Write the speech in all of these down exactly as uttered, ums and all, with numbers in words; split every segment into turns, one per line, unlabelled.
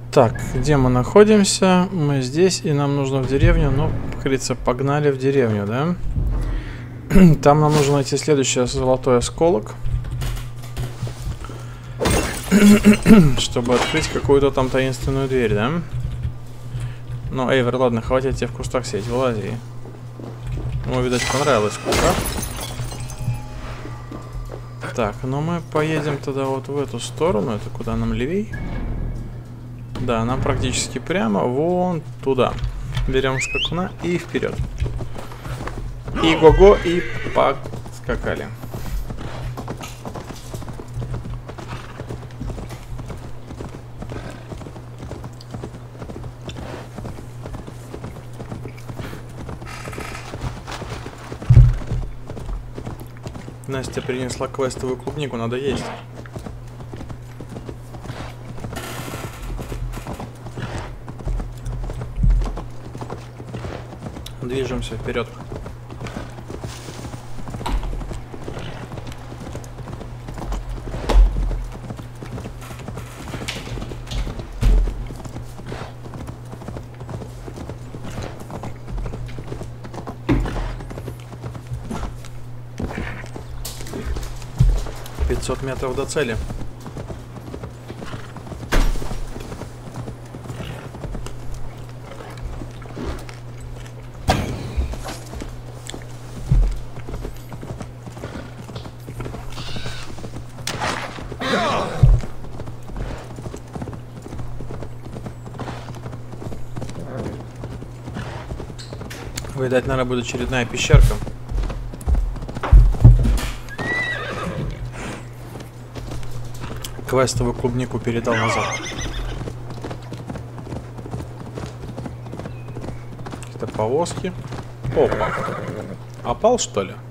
Так, где мы находимся? Мы здесь, и нам нужно в деревню. Ну, как говорится, погнали в деревню, да? Там нам нужно найти следующий золотой осколок. Чтобы открыть какую-то там таинственную дверь, да? Ну, Эйвер, ладно, хватит тебе в кустах сидеть, вылази. Ему, видать, понравилось в кустах. Так, ну мы поедем тогда вот в эту сторону. Это куда нам левей? Да, нам практически прямо вон туда. Берем скакуна и вперед. И го-го, и поскакали. Настя принесла квестовую клубнику, надо есть. Движемся вперед. пятьсот метров до цели. Видать, наверное, будет очередная пещерка. Квестовую клубнику передал назад. Какие-то повозки. Опа. Опал, что ли?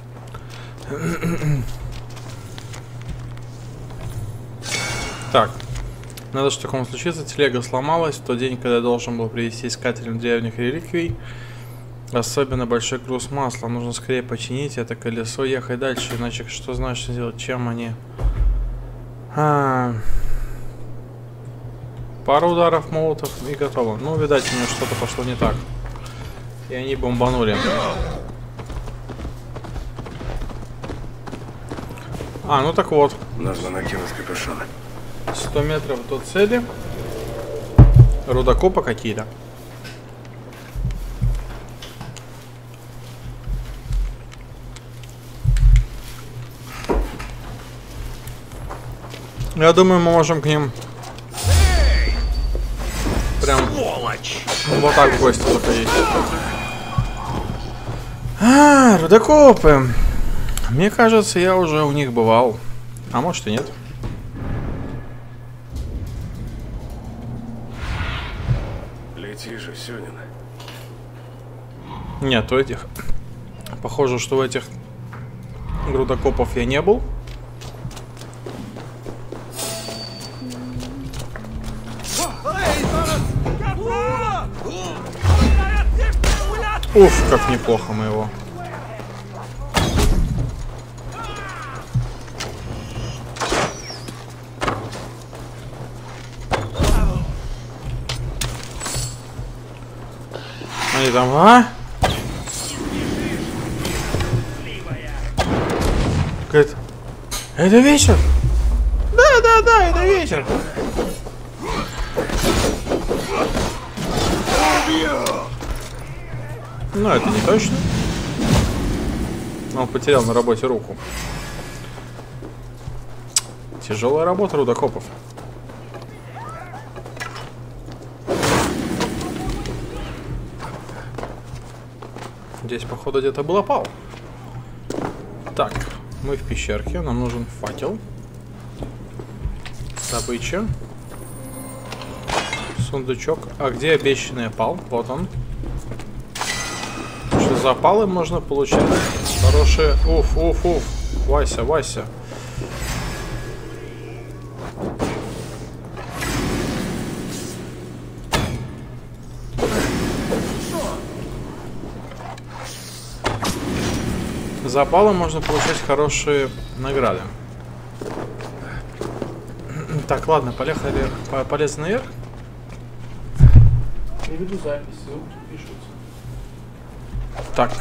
Так. Надо, что такому случится. Телега сломалась в тот день, когда я должен был привезти искателям древних реликвий. Особенно большой груз масла. Нужно скорее починить это колесо, ехать дальше. Иначе что значит делать? Чем они... А... Пару ударов молотов и готово. Ну, видать, у него что-то пошло не так. И они бомбанули. А, ну так вот.
Нужно накинуть капюшон.
сто метров до цели. Рудокопы какие-то. Я думаю, мы можем к ним прям вот так в гости заходить. А, рудокопы. Мне кажется, я уже у них бывал. А может и нет.
Лети же, Сёнин.
Нет, у этих... Похоже, что у этих рудокопов я не был. Уф, как неплохо мы его. Они там, а? Говорит, это вечер? Да, да, да, это вечер. Ну, это не точно. Он потерял на работе руку. Тяжелая работа рудокопов. Здесь, походу, где-то был опал. Так, мы в пещерке. Нам нужен факел. Добыча. Сундучок. А где обещанный опал? Вот он. За опалы можно получать хорошие... Уф, уф, уф. Вася, Вася. За опалы можно получать хорошие награды. Так, ладно, поехали, полез наверх. Я веду запись, звук пишется. Так.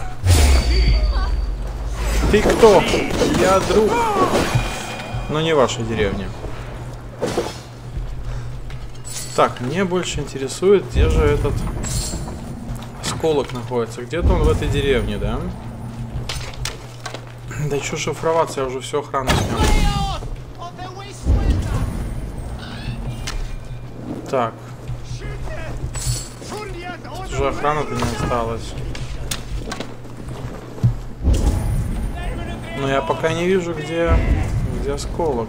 Ты кто? Я друг. Но не ваша деревня. Так, мне больше интересует, где же этот осколок находится. Где-то он в этой деревне, да? Да что шифроваться, я уже все охрану снял. Так. Уже охрана-то не осталась. Но я пока не вижу, где, где осколок.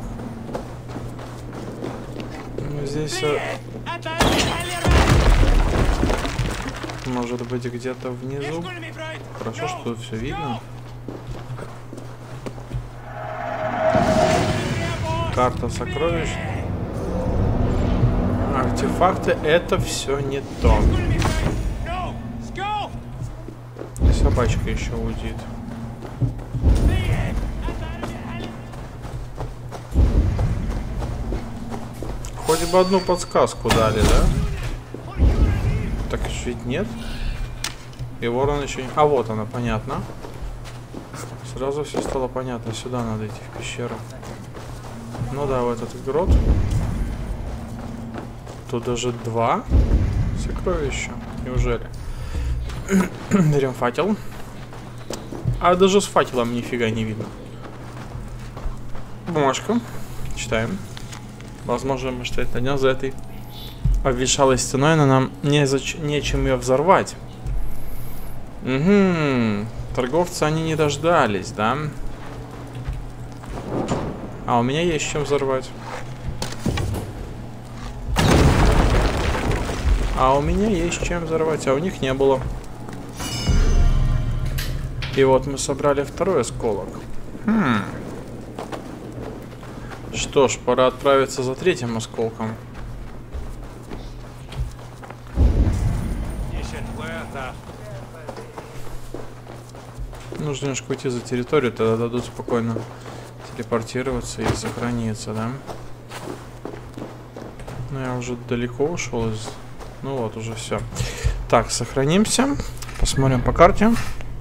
Ну, здесь... Может быть, где-то внизу. Хорошо, что тут все видно. Карта сокровищ. Артефакты — это все не то. И собачка еще удит. Хоть бы одну подсказку дали, да? Так ведь нет. И ворон еще не... А вот она, понятно. Сразу все стало понятно. Сюда надо идти, в пещеру. Ну да, в этот грот. Тут даже два сокровища. Неужели? Берем факел. А даже с факелом нифига не видно. Бумажка. Читаем. Возможно, мы что это дня за этой обветшалой стеной, но нам не зач... нечем ее взорвать. Угу. Торговцы они не дождались, да? А у меня есть чем взорвать. А у меня есть чем взорвать, а у них не было. И вот мы собрали второй осколок. Хм. Что ж, пора отправиться за третьим осколком. Нужно немножко уйти за территорию, тогда дадут спокойно телепортироваться и сохраниться, да? Ну, я уже далеко ушел из... Ну вот, уже все. Так, сохранимся. Посмотрим по карте.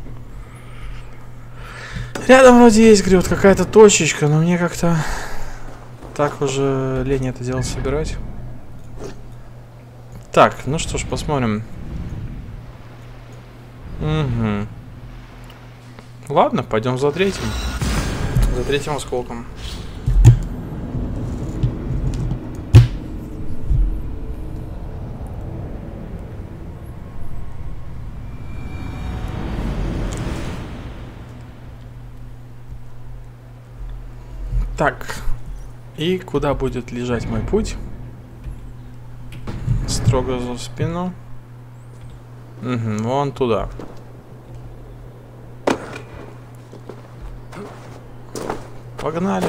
Рядом вроде есть, говорю, вот какая-то точечка, но мне как-то так уже лень это дело собирать. Так, ну что ж, посмотрим. Угу. Ладно, пойдем за третьим. За третьим осколком. Так. И куда будет лежать мой путь? Строго за спину. Угу, вон туда. Погнали.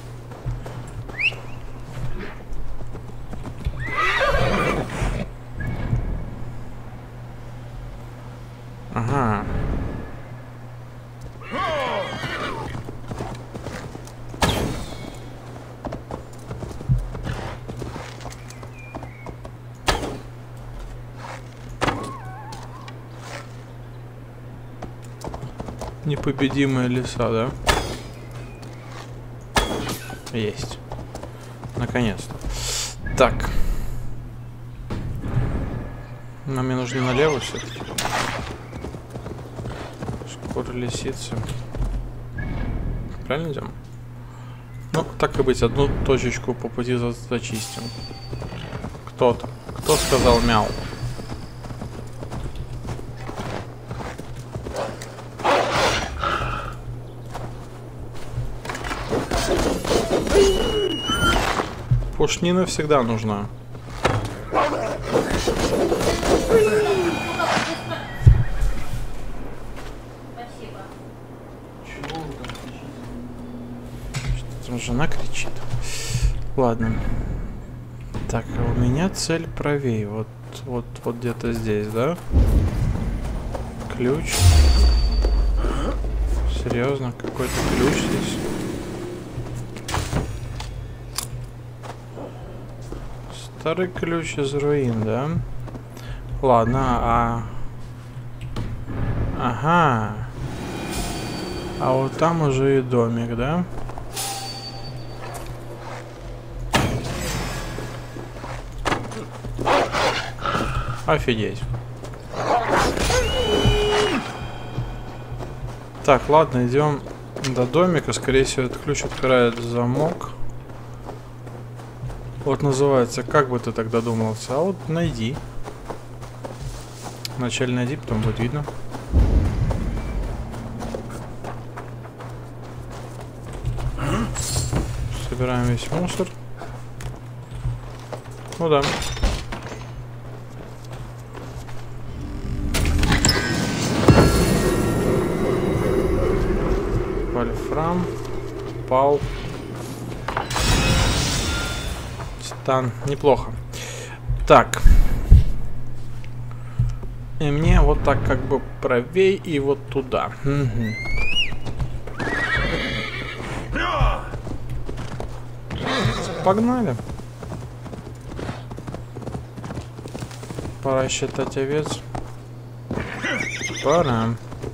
Ага. Непобедимые леса, да? Есть. Наконец-то. Так. Нам мне нужно налево все-таки. Шкура лисицы. Правильно идем? Ну, так и быть, одну точечку по пути за зачистим. Кто-то. Кто сказал мяу? Пушнина всегда нужна. Что-то жена кричит. Ладно. Так, а у меня цель правее. Вот, вот, вот где-то здесь, да? Ключ. Серьезно, какой-то ключ здесь. Старый ключ из руин, да? Ладно, а... Ага. А вот там уже и домик, да? Офигеть. Так, ладно, идем до домика. Скорее всего, этот ключ открывает замок. Вот называется, как бы ты так додумался? А вот найди. Вначале найди, потом будет видно. Собираем весь мусор. Ну да. Вольфрам. Пал. Стан. Неплохо. Так. И мне вот так как бы правей и вот туда. Угу. Погнали. Пора считать овец. Пора.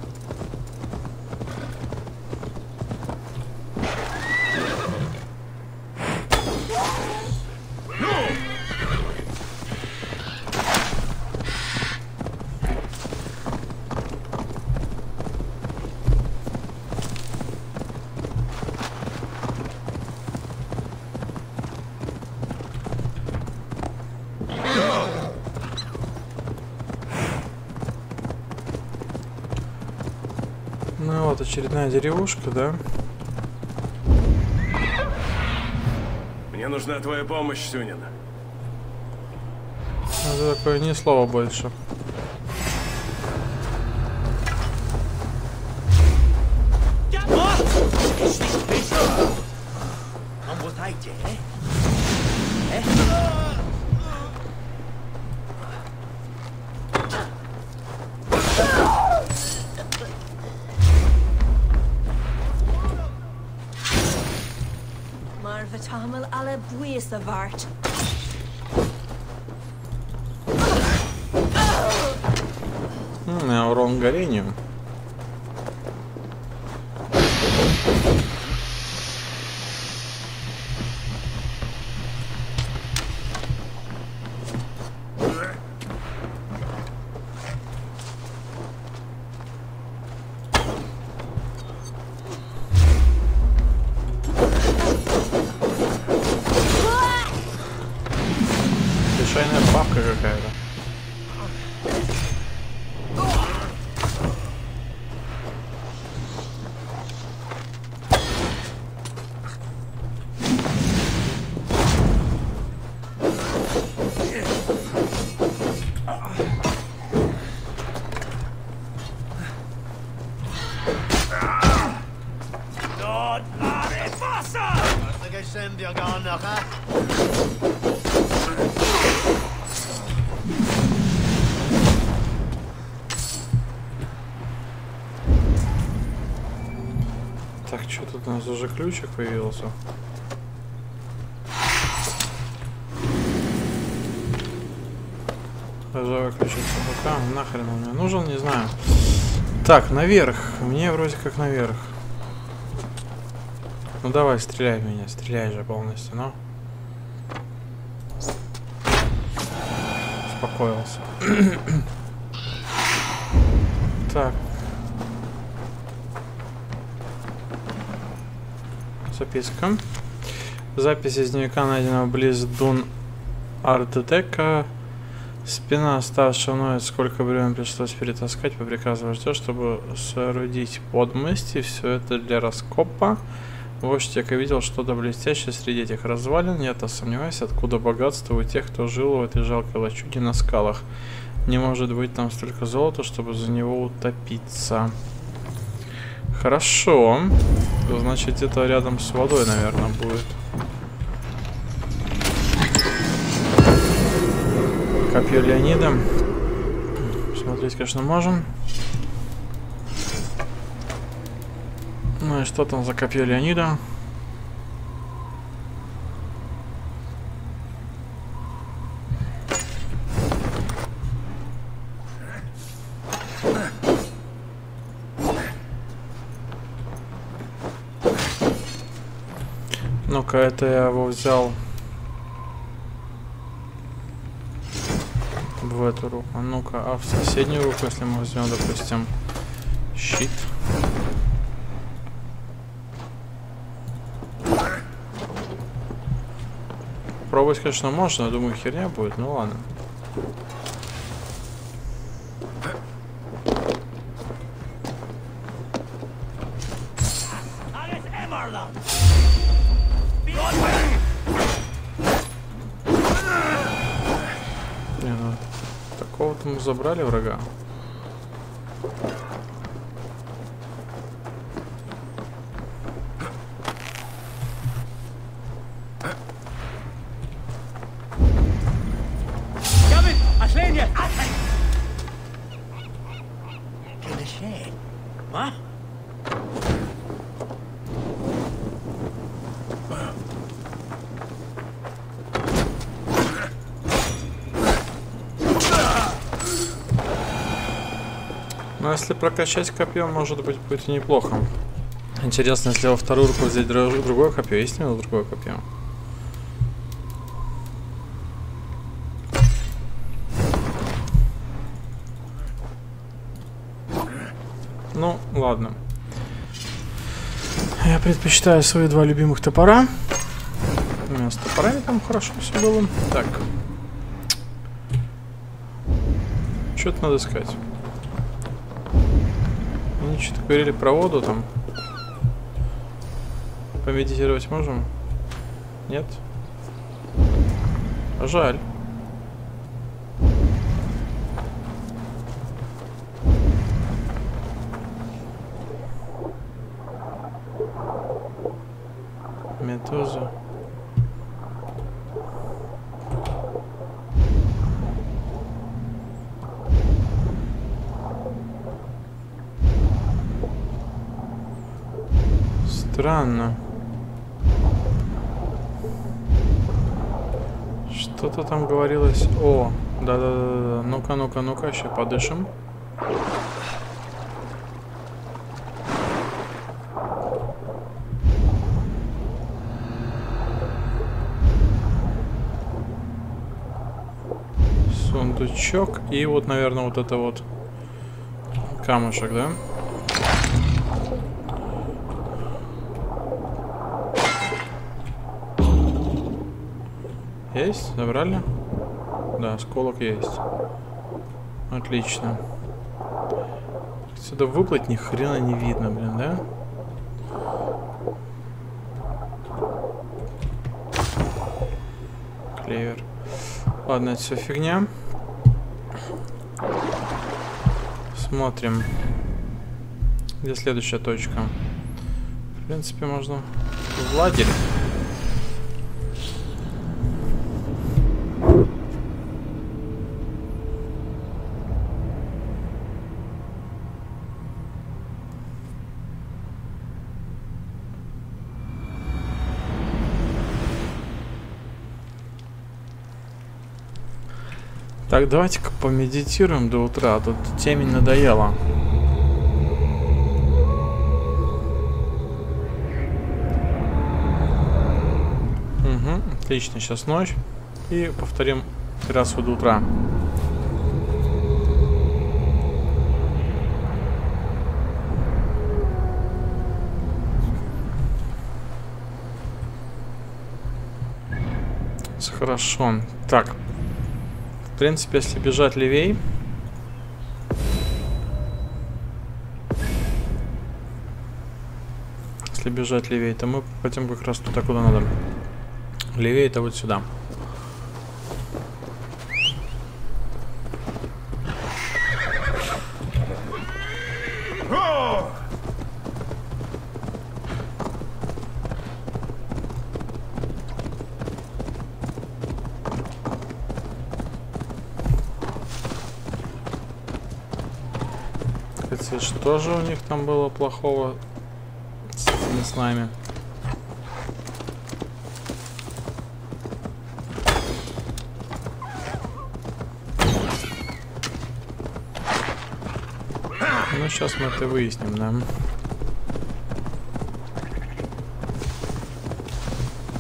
Ну вот, очередная деревушка, да?
Мне нужна твоя помощь, Сюнин.
Это такое ни слова больше.
Marvatamel ala buisavart.
У меня урон горению. Случайная бабка какая-то. Так, что тут у нас уже ключик появился? Ржавый ключ от сундука. Нахрен он мне нужен, не знаю. Так, наверх. Мне вроде как наверх. Ну давай, стреляй в меня, стреляй же полностью, ну. Успокоился. Так. Записка. Запись из дневника, найденного близ Дун Артетека. Спина оставшая мной, сколько времени пришлось перетаскать по приказу вождя, чтобы соорудить подмости. Все это для раскопа. Вождь Яко видел что-то блестящее среди этих развалин. Я-то сомневаюсь, откуда богатство у тех, кто жил в этой жалкой лачуге на скалах. Не может быть там столько золота, чтобы за него утопиться. Хорошо. Значит, где-то рядом с водой, наверное, будет. Копье Леонида. Смотреть, конечно, можем. Ну и что там за копье Леонида? Ну-ка, это я его взял в эту руку. А ну-ка, а в соседнюю руку, если мы возьмем, допустим, щит. Пробовать, конечно, можно, но думаю, херня будет, ну ладно. Не, ну, такого-то мы забрали врага. Но если прокачать копье, может быть, будет и неплохо. Интересно, если во вторую руку взять другое копье. Есть у него другое копье? Ну, ладно. Я предпочитаю свои два любимых топора. У меня с топорами там хорошо все было. Так. Что-то надо искать. Они что-то говорили про воду там. Помедитировать можем? Нет? Жаль. Медуза. Странно. Что-то там говорилось. О, да-да-да. Ну-ка, ну-ка, ну-ка, сейчас подышим. Сундучок и вот, наверное, вот это вот камушек, да? Есть? Забрали? Да, осколок есть. Отлично. Сюда выплыть ни хрена не видно, блин, да? Клевер. Ладно, это все фигня. Смотрим. Где следующая точка? В принципе, можно в лагерь. Так, давайте-ка помедитируем до утра, а тут темень надоела. Угу, отлично, сейчас ночь. И повторим террасу до утра. Хорошо. Так. В принципе, если бежать левей. Если бежать левей, то мы пойдем как раз туда, куда надо. Левее это вот сюда. Что же у них там было плохого с этими с нами? Ну, сейчас мы это выясним, да?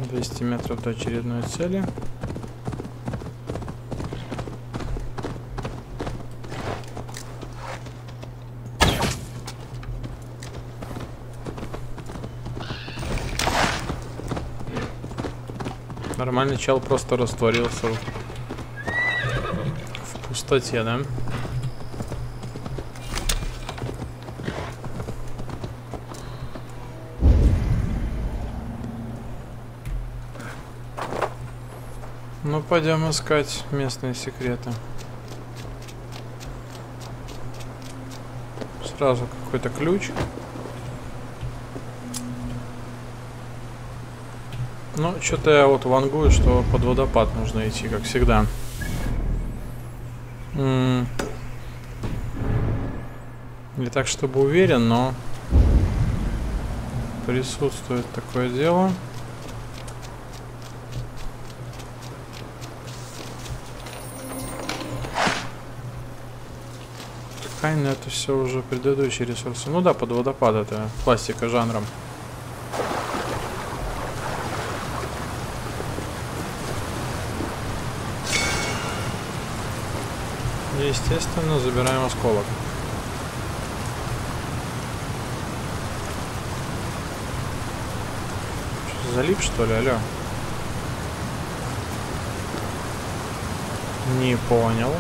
двести метров до очередной цели. Нормальный чел просто растворился в, в пустоте, да? Ну, пойдем искать местные секреты. Сразу какой-то ключ. Ну, что-то я вот вангую, что под водопад нужно идти, как всегда. М-м- Не так, чтобы уверен, но присутствует такое дело. Кайн, это все уже предыдущие ресурсы. Ну да, под водопад это классика жанром. Естественно, забираем осколок. Что, залип, что ли, алло? Не понял.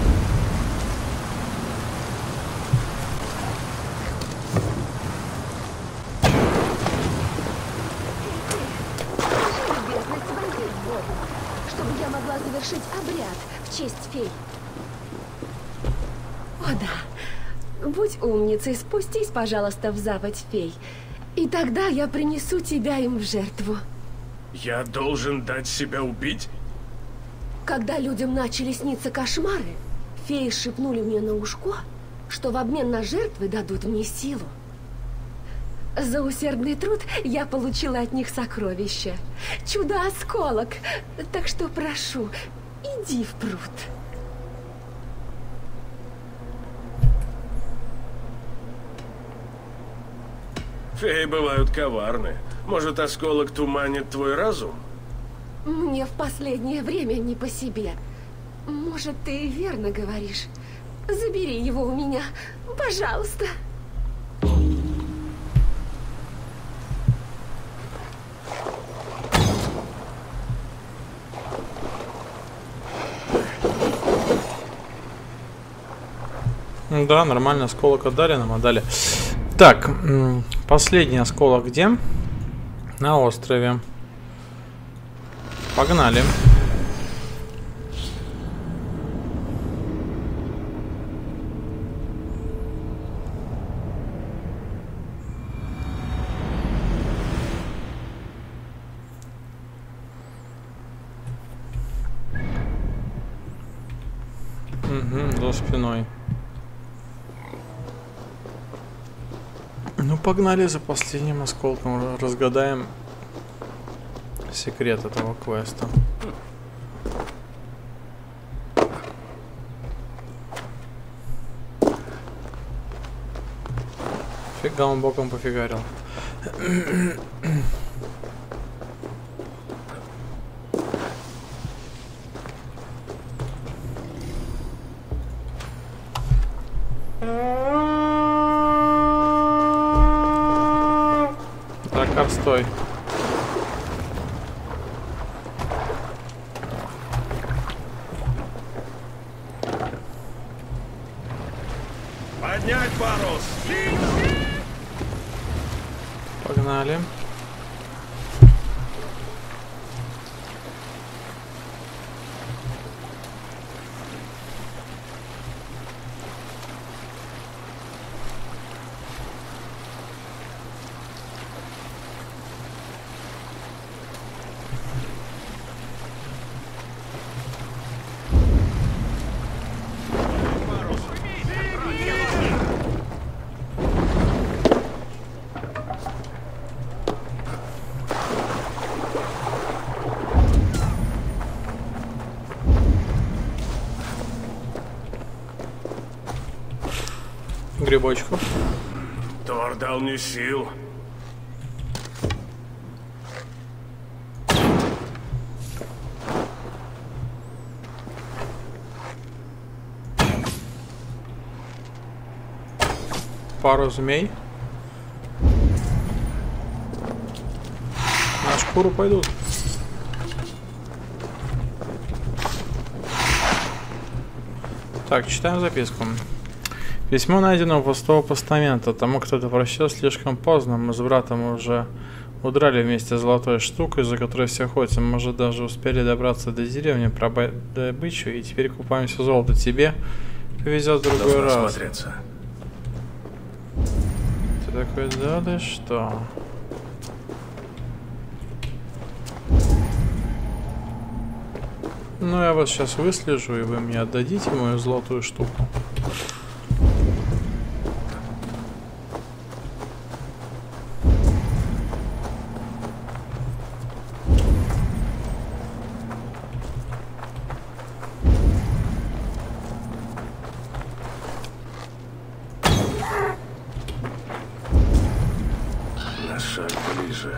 Чтобы я могла завершить обряд в честь фей. О да, будь умницей, спустись, пожалуйста, в заводь фей. И тогда я принесу тебя им в жертву.
Я должен дать себя убить?
Когда людям начали сниться кошмары, феи шепнули мне на ушко, что в обмен на жертвы дадут мне силу. За усердный труд я получила от них сокровища. Чудо-осколок. Так что прошу, иди в пруд.
Феи бывают коварны. Может, осколок туманит твой разум?
Мне в последнее время не по себе. Может, ты верно говоришь. Забери его у меня, пожалуйста.
Да, нормально, осколок отдали, нам отдали. Так, последний осколок где? На острове. Погнали. Угу, за спиной. Ну, погнали за последним осколком, разгадаем секрет этого квеста. Фига он боком пофигарил. Так, стой.
Поднять парус!
Погнали. Грибочков.
Тор дал мне сил.
пару змей. На шкуру пойдут. Так, читаем записку. Письмо найдено у пустого постамента. Тому, кто это прочел, слишком поздно. Мы с братом уже удрали вместе с золотой штукой, за которой все охотятся. Мы уже даже успели добраться до деревни, пробыть добычу, и теперь купаемся в золото. Тебе повезет в другой
Должна
раз.
смотреться.
Ты такой, да, да что? Ну, я вас сейчас выслежу, и вы мне отдадите мою золотую штуку.
На шаг ближе.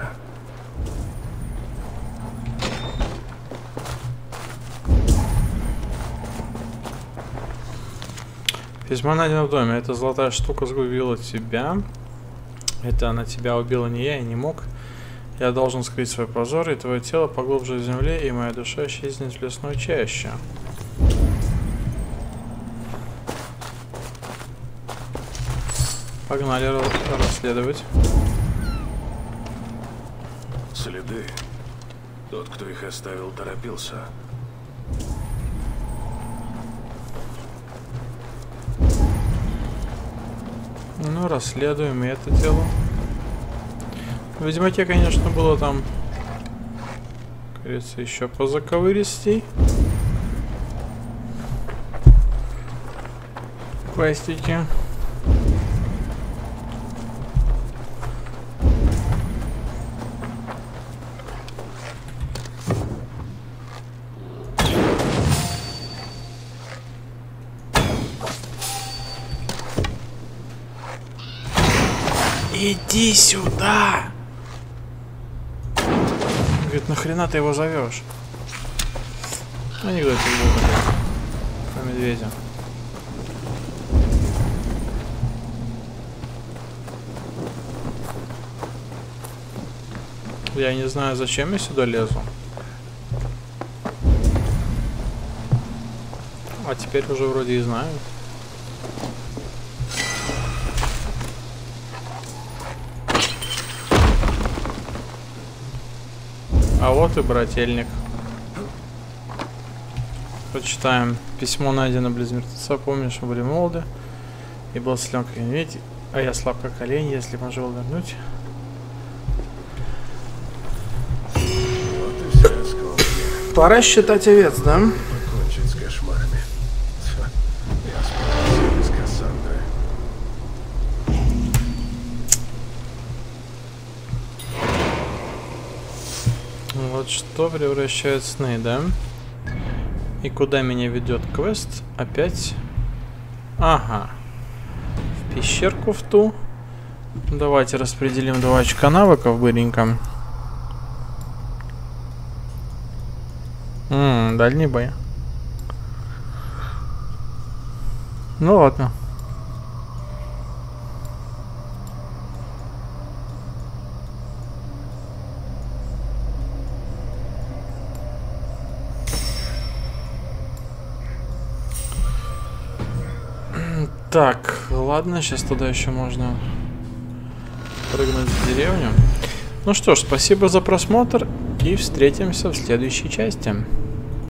Письмо найдено в доме. Эта золотая штука сгубила тебя. Это она тебя убила, не я, и не мог. Я должен скрыть свой позор, и твое тело поглубже в земле, и моя душа исчезнет в лесной чаще. Погнали расследовать.
Следы. Тот, кто их оставил, торопился.
Ну, расследуем и это дело. В Ведьмаке, конечно, было там, как говорится, еще позаковыристей. Квестики. Иди сюда! Говорит, нахрена ты его зовешь? Анекдотик был про медведя. Я не знаю, зачем я сюда лезу. А теперь уже вроде и знаю. А вот и брательник. Прочитаем. Письмо найдено близ мертвеца. Помнишь, мы были молоды. И был силен как медведь. А я слаб как олень, если можел вернуть.
Вот и вся скромная.
Пора считать овец, да?
Покончить с кошмарами. Ха, я справился без Кассандры.
Вот что превращает сны, да? И куда меня ведет квест? Опять? Ага. В пещерку в ту. Давайте распределим два очка навыков быренько. Ммм, дальний бой. Ну ладно. Так, ладно, сейчас туда еще можно прыгнуть в деревню. Ну что ж, спасибо за просмотр и встретимся в следующей части.